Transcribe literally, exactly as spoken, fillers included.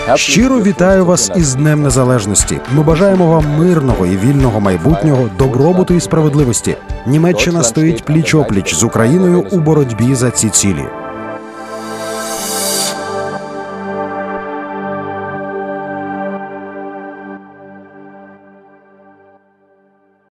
Щиро вітаю вас із Днем Незалежності. Ми бажаємо вам мирного і вільного майбутнього, добробуту і справедливості. Німеччина стоїть пліч-опліч з Україною у боротьбі за ці цілі.